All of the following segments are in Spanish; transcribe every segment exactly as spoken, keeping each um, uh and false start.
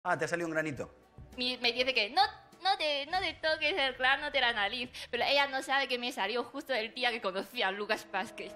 Ah, te ha salido un granito. Me, me dice que no, no, te, no te toques el grano de la nariz, pero ella no sabe que me salió justo el día que conocí a Lucas Vázquez.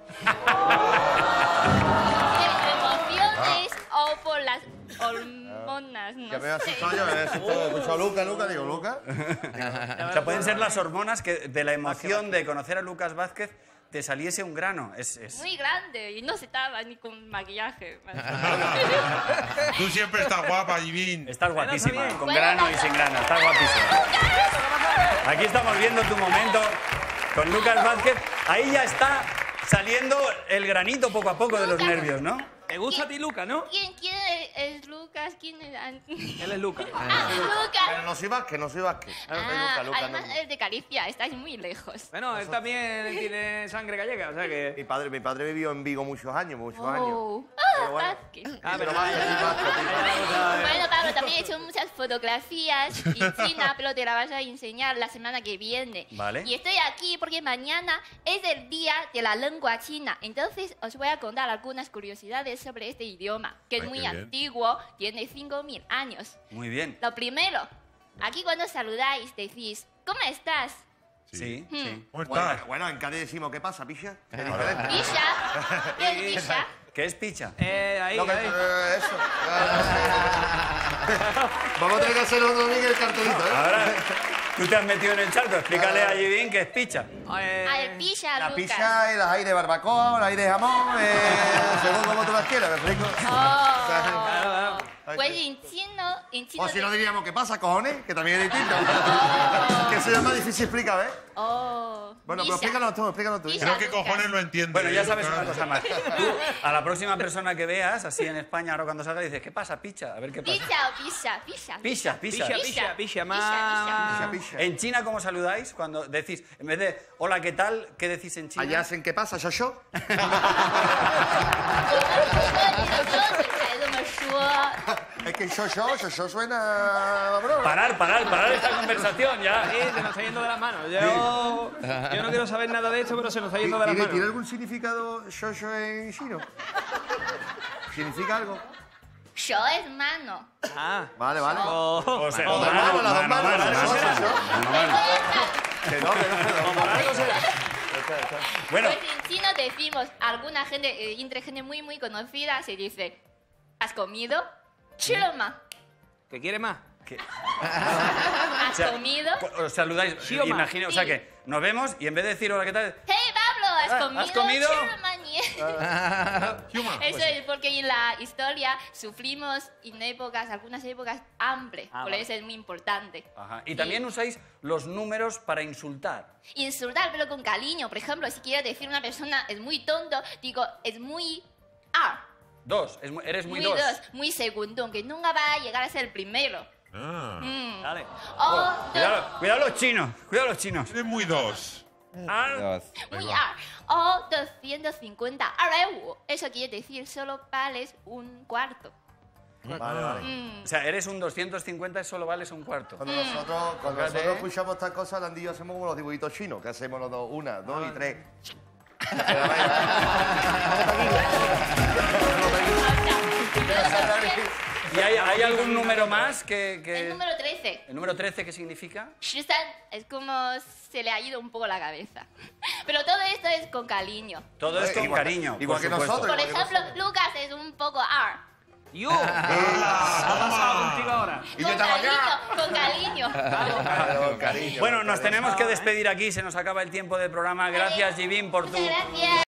¿Emociones o por las hormonas? No Ya me he sé. asustado, ya me he asustado. He escuchado a Lucas, Lucas, digo, Lucas. O sea, pueden ser las hormonas que de la emoción de conocer a Lucas Vázquez te saliese un grano. Es, es... Muy grande y no se estaba ni con maquillaje. Tú siempre estás guapa, Yibin. Estás guapísima, bien. con Bueno, grano y pasa. sin grano. Estás guapísima. Aquí estamos viendo tu momento con Lucas Vázquez. Ahí ya está saliendo el granito poco a poco de los nervios, ¿no? ¿Te gusta a ti, Luca, no? ¿Quién, quién es, es Lucas? ¿Quién es Andy? Él es Luca. Ah, Pero Lucas. no soy Vázquez, no soy Vázquez. Ah, Lucas, Lucas, además no. es de Galicia, estáis muy lejos. Bueno, él también tiene sangre gallega, o sea Mi que... padre, mi padre vivió en Vigo muchos años, muchos años. Oh. Ah, Pero bueno. Vázquez. Ah, Pero pero Vázquez, sí, Vázquez, sí. Bueno, Pablo, también he hecho muchas fotografías en China, pero te las vas a enseñar la semana que viene. Vale. Y estoy aquí porque mañana es el día de la lengua china. Entonces os voy a contar algunas curiosidades sobre este idioma, que es Ay, muy qué bien. antiguo, tiene cinco mil años. Muy bien. Lo primero, aquí cuando saludáis decís, ¿cómo estás? Sí, sí. ¿Cómo Bueno, estás? bueno, en Cádiz decimos, ¿qué pasa, picha? Es diferente. Pisha. ¿Qué es pisha? ¿Qué es picha? Eh, ahí, No, que, ahí. eh, eso. Vamos a tener que hacer otro día el cartelito, ¿eh? Ahora, tú te has metido en el charco. Explícale a Yibin qué es picha. Eh, Ah, el pisha, La Lucas. pizza y las hay de barbacoa, las hay de jamón, eh, según como tú las quieras, ¿me explico? Oh. Pues en chino, en chino O si no te- diríamos, ¿qué pasa, cojones? Que también es distinto. Que eso ya es más difícil explicar, ¿ves? Oh. Bueno, pero Pisha. explícanos tú, explícanos tú. Pisha. Creo que cojones lo entiende. Bueno, ya ¿eh, sabes Lucas? una cosa más. Tú, a la próxima persona que veas, así en España, ahora cuando salga, dices, ¿qué pasa, picha? A ver qué pasa. Pisha o pisha, pisha. Picha, picha. Pisha, Pisha. pisha, pisha, Pisha, más... Picha, picha. En China, ¿cómo saludáis? Cuando decís, en vez de hola, ¿qué tal? ¿Qué decís en China? Allá hacen, ¿qué pasa, yo yo? Es que yo yo, yo yo suena... bro. Parar, parar, parar esta conversación ya. Sí, se nos está yendo de las manos. Yo, yo no quiero saber nada de esto, pero se nos está yendo de las ¿Tiene, ¿Tiene manos. algún significado yo yo en chino? ¿Significa algo? Yo es mano. Ah. Vale, vale. Oh. O sea, Oh, mano, mano, las dos mano, manos, mano, eso mano, será. mano, mano. Que no, que no, que no. Algo será. Bueno, Pues en chino decimos, alguna gente, eh, entre gente muy, muy conocida, se dice, ¿has comido? Chiloma. ¿Qué quiere más? ¿Has o sea, comido? os saludáis, Sí o más. imagino, o sea Sí. que nos vemos y en vez de decir hola, ¿qué tal? Hey, Pablo, ¿has Ah, comido? ¿has comido? Chiloma, nie. Yuma. Eso es porque en la historia sufrimos en épocas, algunas épocas, hambre. Ah, por vale. eso es muy importante. Ajá. Y Sí. también usáis los números para insultar. Insultar, pero con cariño. Por ejemplo, si quieres decir a una persona es muy tonto, digo, es muy ah, Dos, es muy- eres muy, muy dos. dos, muy segundo, que nunca va a llegar a ser el primero. Ah, Mm. Dale. O Cuidado, cuidado los chinos, cuidado los chinos. eres muy dos. Ah, muy ah. O doscientos cincuenta, areu. Eso quiere decir solo vales un cuarto. Vale, vale. Mm. o sea, eres un doscientos cincuenta y solo vales un cuarto. Cuando nosotros, cuando Fíjate. nosotros escuchamos estas cosas, Landí y yo hacemos como los dibujitos chinos, que hacemos los dos, una, dos y tres. ¿Y hay, hay algún número más que...? que- El número trece. ¿El número trece qué significa? Shisan es como se le ha ido un poco la cabeza. Pero todo esto es con cariño. Todo esto con Igual- cariño, igual por que supuesto. nosotros. Por Igual que ejemplo, Lucas es un poco ar. Yo. ¿Qué ha pasado contigo ahora? Y yo Con estaba cariño, acá. con cariño. Claro, cariño. Bueno, nos tenemos que despedir aquí, se nos acaba el tiempo del programa. Gracias, Yibin, por tu... Muchas gracias.